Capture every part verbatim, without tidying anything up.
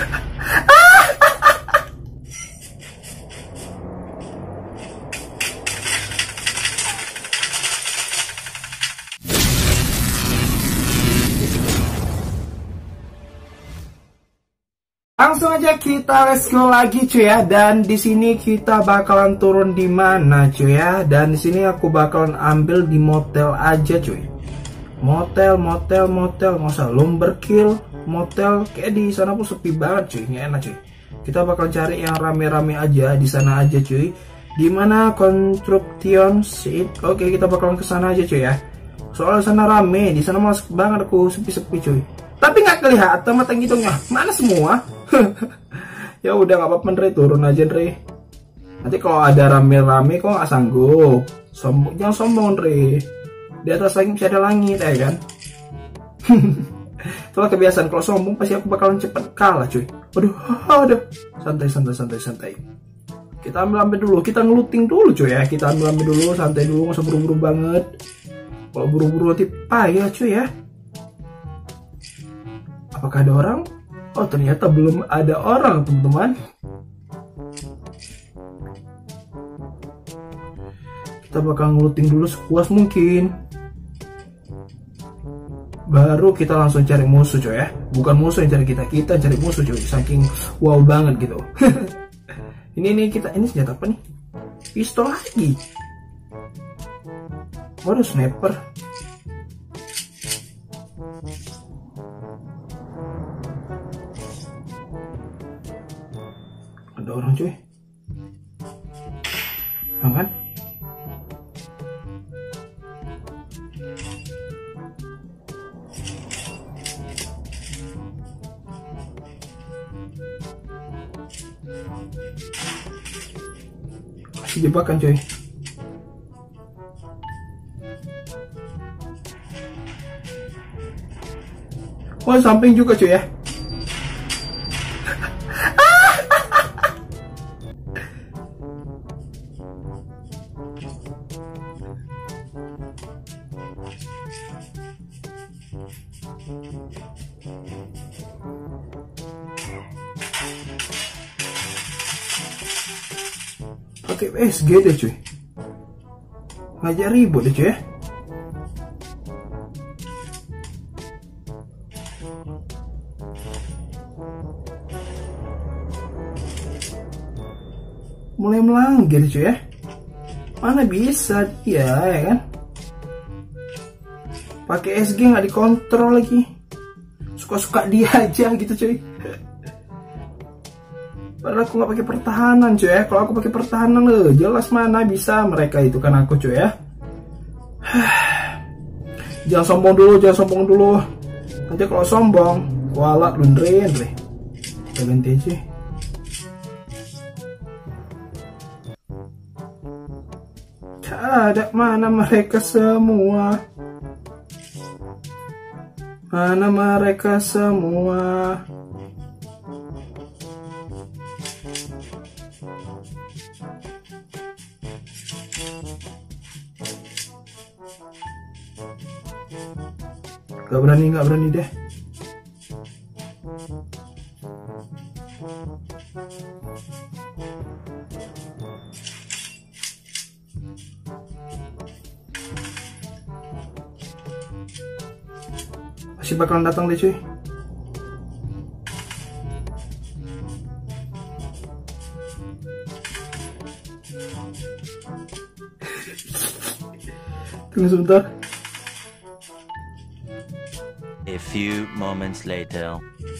Langsung aja kita let's go lagi cuy ya. Dan di sini kita bakalan turun di mana cuy ya. Dan di sini aku bakalan ambil di motel aja cuy. Motel, motel, motel, nggak usah lumberkill, motel kayak di sana pun sepi banget cuy, nggak enak cuy. Kita bakal cari yang rame-rame aja di sana aja cuy. Di mana construction seat? Oke, kita bakalan ke sana aja cuy ya. Soalnya sana rame, di sana males banget aku sepi-sepi cuy. Tapi nggak kelihatan mata hidungnya, mana semua? Ya udah nggak apa-apa Andre, turun aja Andre. Nanti kalau ada rame-rame kok nggak sanggup. Sombong, jangan sombong Andre. Di atas langit masih ada langit ya kan. Itulah kebiasaan, kalau sombong pasti aku bakalan cepet kalah cuy. Waduh, aduh. Santai, santai, santai, santai. Kita ambil ambil dulu, kita ngeluting dulu cuy ya. Kita ambil ambil dulu, santai dulu, nggak usah buru-buru banget. Kalau buru-buru nanti payah cuy ya. Apakah ada orang? Oh ternyata belum ada orang teman-teman. Kita bakal ngeluting dulu sepuas mungkin. Baru kita langsung cari musuh coy ya. Bukan musuh yang cari kita, kita cari musuh coy. Saking wow banget gitu. Ini nih kita, ini senjata apa nih? Pistol lagi. Waduh, sniper. Ada orang cuy. Jangan. Kasih jebakan cuy. Oh samping juga cuy ya. Pakai S G deh cuy. Ngajak ribut deh cuy ya. Mulai melanggar cuy ya. Mana bisa dia ya kan. Pakai S G nggak dikontrol lagi. Suka-suka dia aja gitu cuy. Padahal aku nggak pakai pertahanan cuy ya. Kalau aku pakai pertahanan loh, jelas mana bisa mereka itu kan aku cuy ya. Jangan sombong dulu, jangan sombong dulu. Nanti kalau sombong, kualat lu Andre, Andre. Kita ganti aja. Ada mana mereka semua? Mana mereka semua? Gak berani, gak berani deh. Masih bakalan datang deh cuy. Tunggu sebentar. A few moments later.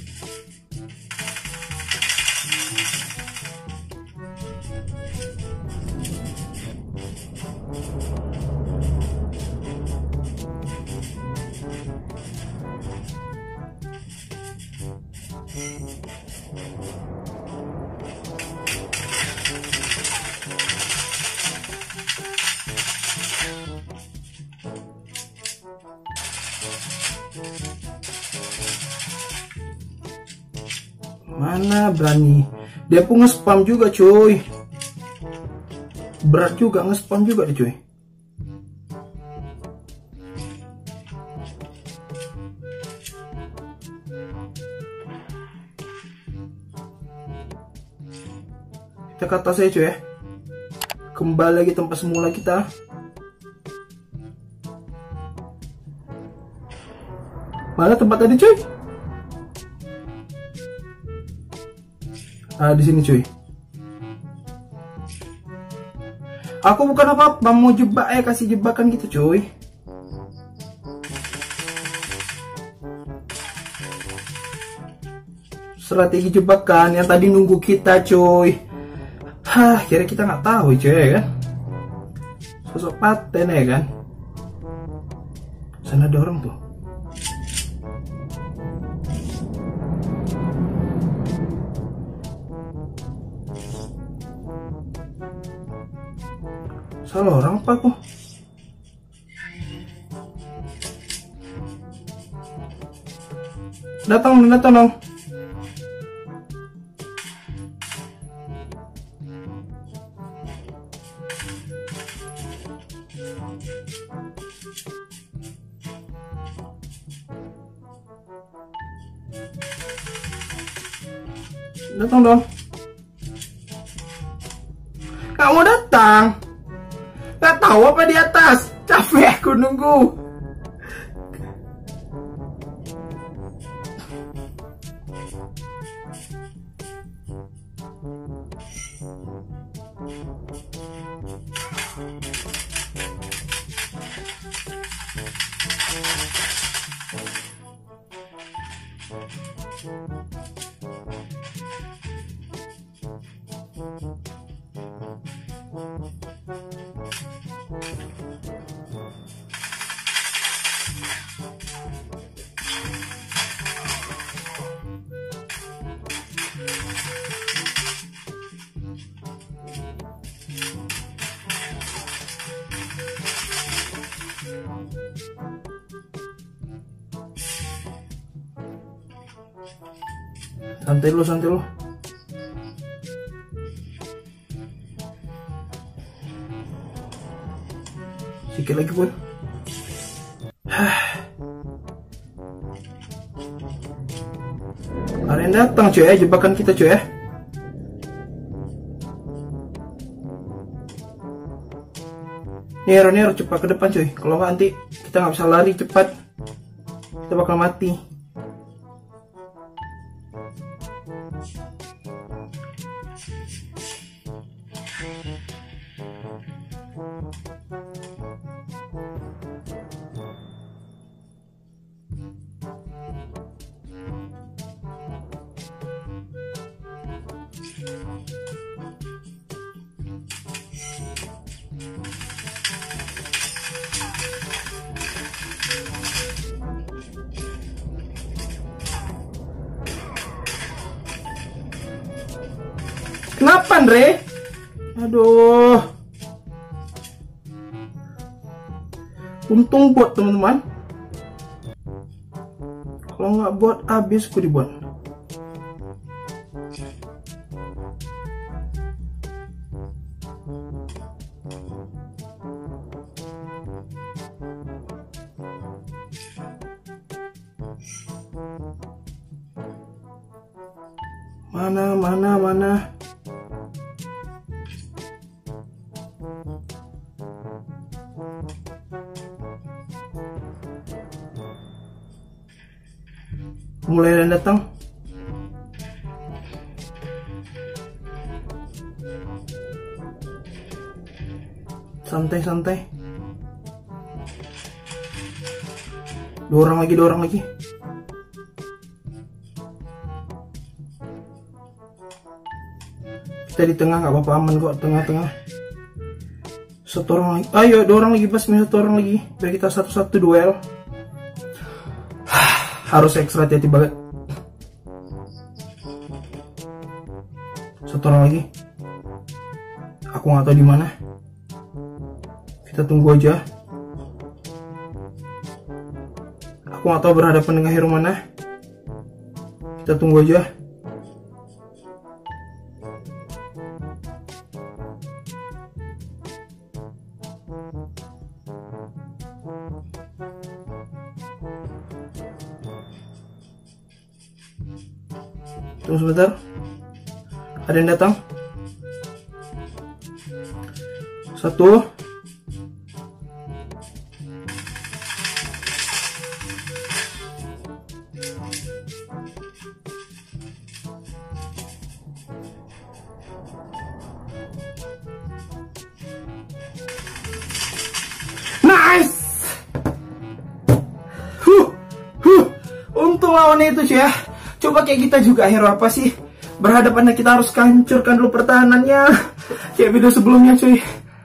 Mana berani. Dia pun nge-spam juga cuy. Berat juga nge-spam juga deh cuy. Kita ke atas aja cuy ya. Kembali lagi tempat semula kita. Mana tempat tadi cuy? Ah, di sini cuy. Aku bukan apa-apa, mau jebak ya, kasih jebakan gitu cuy. Strategi jebakan yang tadi nunggu kita cuy. Hah, kira kita nggak tahu cuy ya kan? Sosok paten ya kan? Sana ada orang tuh. Salah orang apa aku? Datang, datang dong. Datang dong. Gak mau datang. Gak tahu apa di atas. Capek aku nunggu. Santai lu, santai lu. Sikit lagi pun. Ada yang datang cuy ya, jebakan kita cuy ya. Nero, Nero, cepat ke depan cuy. Kalau nggak nanti kita nggak bisa lari cepat. Kita bakal mati. Kenapa Andre? Aduh. Untung bot teman-teman. Kalau nggak bot habis ku dibuat. Mana mana mana. Mulai ada datang. Santai-santai. Dua orang lagi, dua orang lagi. Kita di tengah nggak apa-apa, aman kok, tengah-tengah. Satu orang lagi. Ayo, dua orang lagi, pas satu orang lagi. Biar kita satu-satu duel. Harus ekstra hati-hati banget. Satu orang lagi. Aku nggak tahu di mana. Kita tunggu aja. Aku nggak tahu berhadapan dengan hero mana. Kita tunggu aja. Tunggu sebentar. Ada yang datang. Satu. Nice. Huh, huh. Untung lawannya itu cuy ya. Coba kayak kita juga hero apa sih? Berhadapan kita harus hancurkan dulu pertahanannya. Kayak video sebelumnya cuy.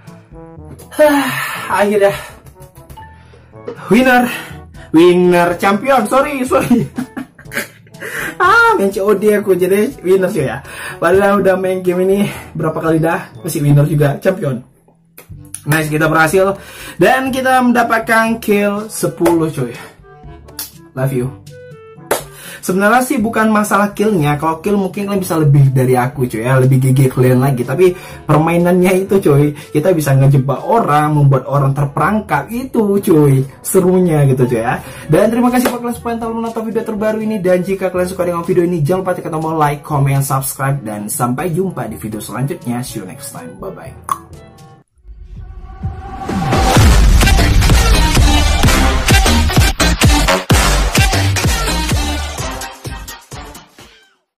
Akhirnya winner, winner champion. Sorry, sorry. Ah, main C O D aku jadi winner cuy ya. Padahal udah main game ini berapa kali dah, masih winner juga, champion. Nice, kita berhasil dan kita mendapatkan kill sepuluh cuy. Love you. Sebenarnya sih bukan masalah killnya. Kalau kill mungkin kalian bisa lebih dari aku cuy ya, lebih gigi kalian lagi. Tapi permainannya itu cuy, kita bisa ngejebak orang, membuat orang terperangkap. Itu cuy, serunya gitu cuy ya. Dan terima kasih buat kalian semua yang telah menonton video terbaru ini. Dan jika kalian suka dengan video ini, jangan lupa tekan tombol like, comment, subscribe. Dan sampai jumpa di video selanjutnya. See you next time, bye bye.